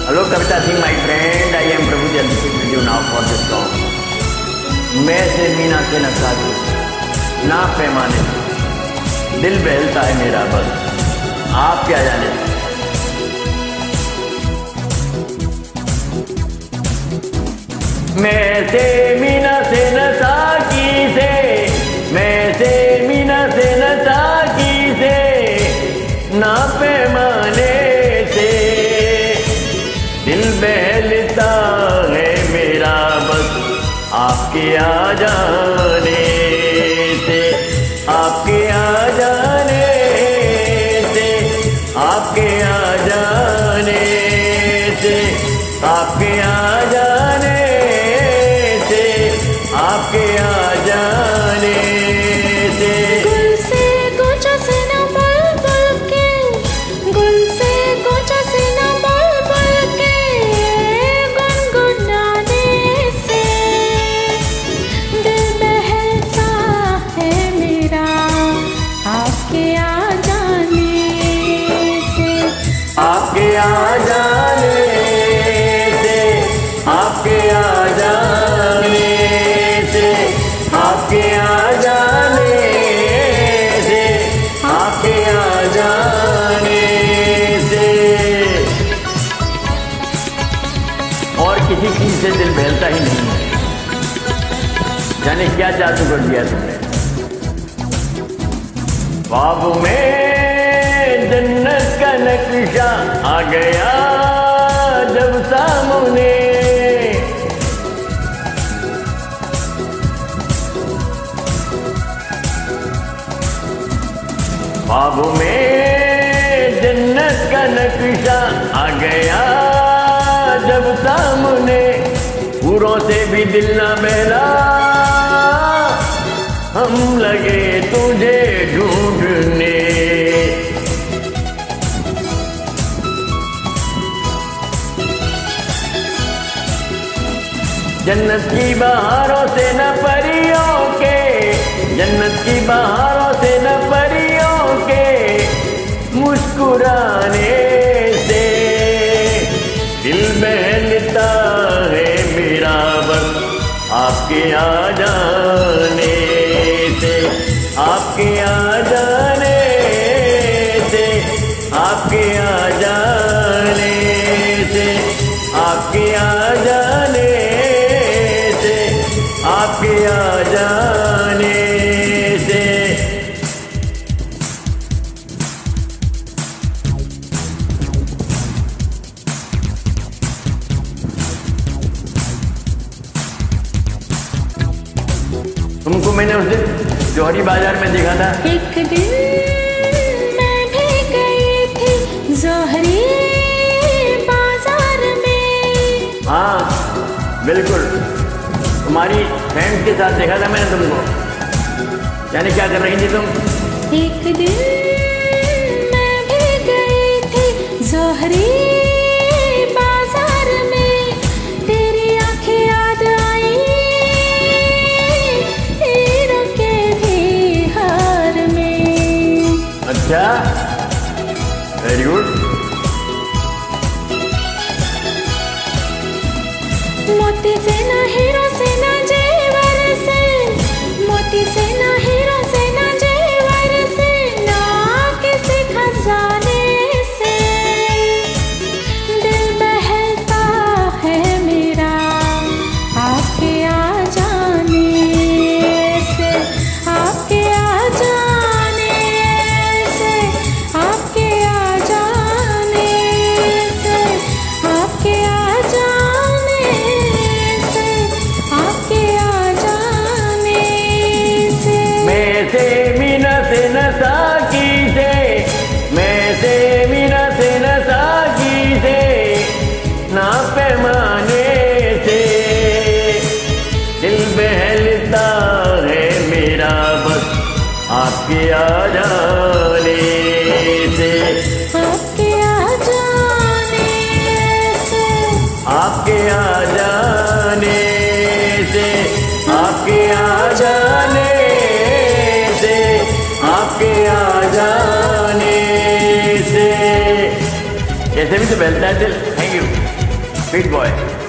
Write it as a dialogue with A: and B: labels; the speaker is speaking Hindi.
A: Hello Kavita Singh, my friend. I am Prabhu Jaldi with you now for this song. मैं से मीना से न साधु ना पैमाने, दिल बहलता है मेरा बस आप क्या जाने। मैं से मीना से न साकी से, मैं से मीना से न साकी से, ना पैमाने से दिल बहलता है मेरा बस आपके आ जाने से, आपके आ जाने से, आपके आ जाने से, आपके आ जाने से, आपके आ जाने से।
B: गुल से गुच्छा से न बुलबुल के, गुल से गुच्छा से न बुलबुल के गुनगुनाने से दिल बहलता है मेरा आपके आ जाने से,
A: आपके आ जाने से, आपके आ जाने से, आपके आ जाने से, आपके आ जाने से। और किसी चीज से दिल बहलता ही नहीं है। जाने क्या जादू कर दिया तुमने। ख्वाब में जन्नत का नक्शा आ गया जब सामने, ख्वाब में जन्नत का नक्शा आ गया जब सामने, पूरों से भी दिल न बहला हम लगे तुझे ढूंढने। जन्नत की बहारों से न परियों के, जन्नत की बहारों से न परियों के मुस्कुराने से दिल बहलता है मेरा बस आपके आ जाने से, आपके आ जाने से, आपके आ जाने से, आपके आ जाने से, आपके आ जाने से। तुमको मैंने उस दिन जौहरी बाजार में देखा था।
B: एक दिन मैं भी गई थी जौहरी बाजार में।
A: हाँ बिल्कुल, तुम्हारी फ्रेंड के साथ देखा था मैंने तुमको। यानी क्या कर रही थी तुम?
B: एक दिन मैं भी गई थी जौहरी बाजार में, तेरी आंखें याद आई हीरों के भी हार में।
A: अच्छा, वेरी गुड।
B: मोती से ना हीरो से ना जेवर से, मोती से ना हीरो से ना जेवर से, ना किसी खजाने से दिल बहलता है मेरा आपके आ जाने से, आपके आ जाने से, आपके आ जाने से, आपके आ जाने से, आपके आ जाने से।
A: मैं से मीना से न साकी से, मैं से मीना से न साकी से, ना पैमाने से दिल बहलता है मेरा बस आपके आ जाने से,
B: आपके आ जाने से,
A: आपके आ जाने से, आपके आ जाने से, आपके आ जाने से। ऐसे भी तो बहलता है दिल। Thank you. Sweet boy.